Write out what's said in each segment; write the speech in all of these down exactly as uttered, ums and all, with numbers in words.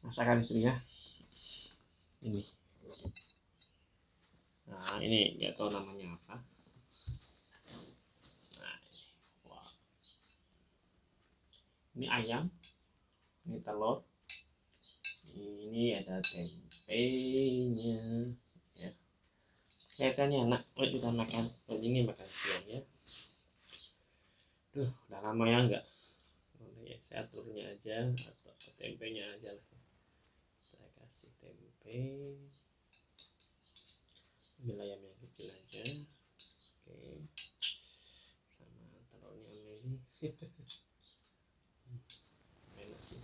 masakan istrinya ini. Nah ini nggak tahu namanya apa. Nah, wow. Ini ayam, ini telur, ini ada tempenya ya. Kelihatannya enak. Oh, kita makan ini makan siang ya. Duh, udah lama ya enggak. Ya, saya telurnya aja atau tempenya aja lah. Saya kasih tempe. Ambil ayam yang kecil aja. Oke. Sama telurnya ini. Enak sih.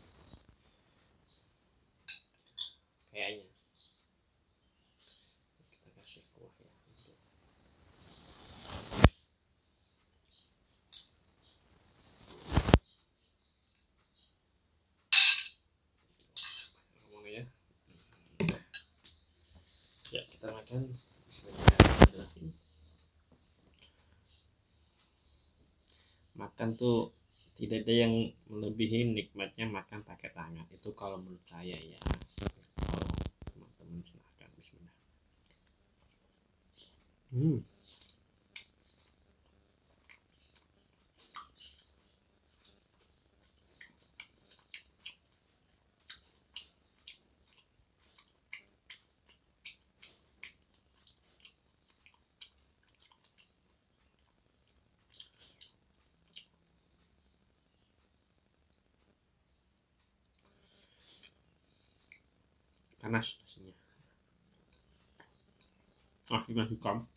Kayaknya. Kita kasih kuah ya. Ya, kita makan. Bismillahirrahmanirrahim. Makan tuh tidak ada yang melebihi nikmatnya makan pakai tangan. Itu kalau menurut saya ya. Kalau teman-teman silahkan. Bismillah. Hmm. Panas nasinya. Ah, gimana hitam?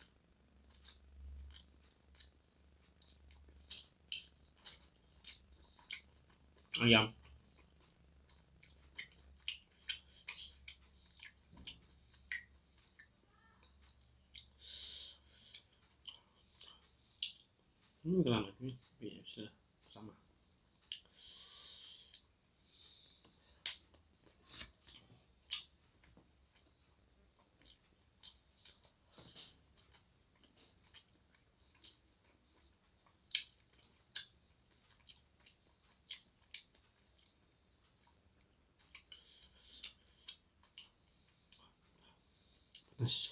Ayam. Hmm, kenapa? Iya, sudah sama. Panas.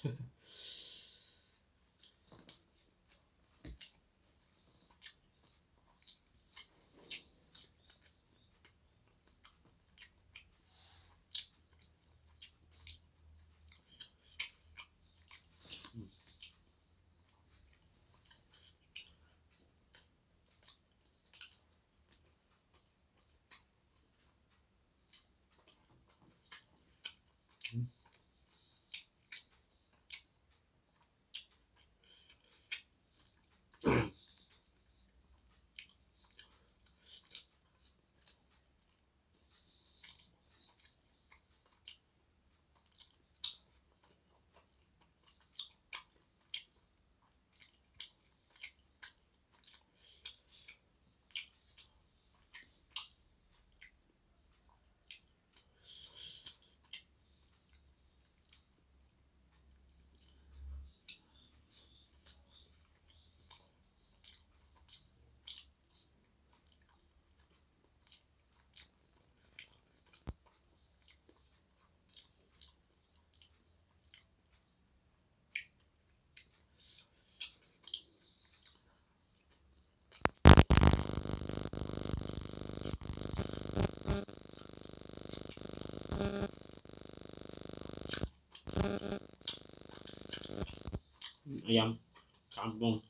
Hmm. Ayam kampung.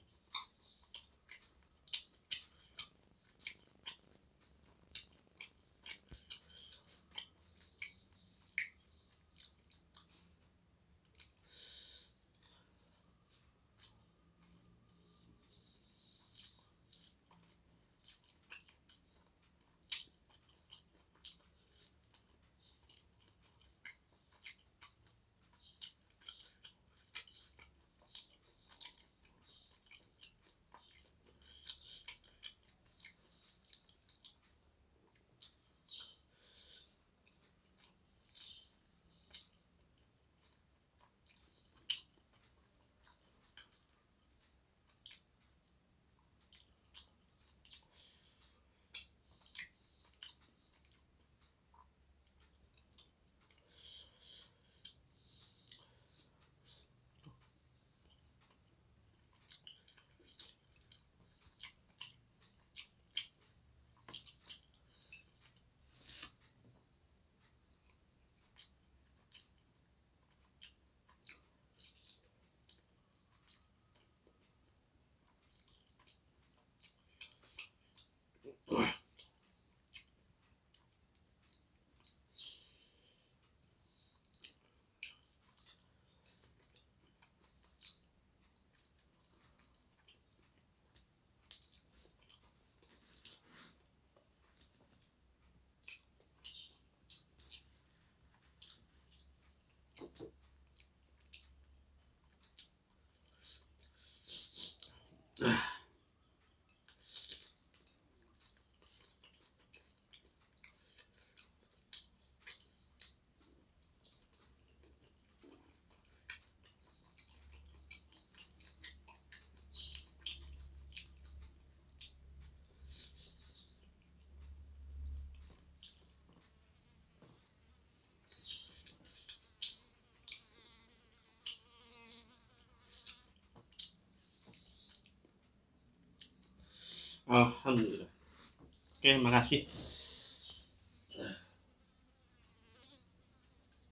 Alhamdulillah. Oke, makasih.